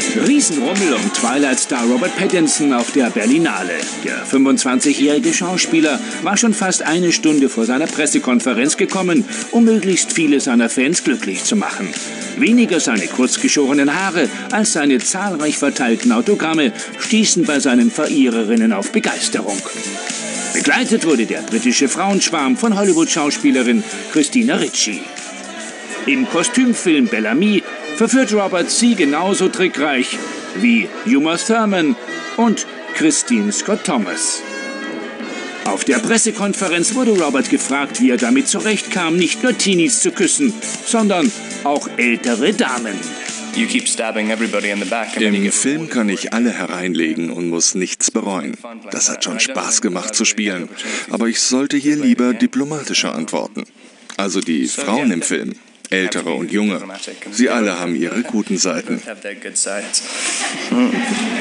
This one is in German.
Riesenrummel um Twilight-Star Robert Pattinson auf der Berlinale. Der 25-jährige Schauspieler war schon fast eine Stunde vor seiner Pressekonferenz gekommen, um möglichst viele seiner Fans glücklich zu machen. Weniger seine kurzgeschorenen Haare als seine zahlreich verteilten Autogramme stießen bei seinen Verehrerinnen auf Begeisterung. Begleitet wurde der britische Frauenschwarm von Hollywood-Schauspielerin Christina Ricci. Im Kostümfilm Bellamy verführt Robert sie genauso trickreich wie Uma Thurman und Christine Scott Thomas. Auf der Pressekonferenz wurde Robert gefragt, wie er damit zurechtkam, nicht nur Teenies zu küssen, sondern auch ältere Damen. Im Film kann ich alle hereinlegen und muss nichts bereuen. Das hat schon Spaß gemacht zu spielen. Aber ich sollte hier lieber diplomatischer antworten. Also die Frauen im Film. Ältere und junge. Sie alle haben ihre guten Seiten.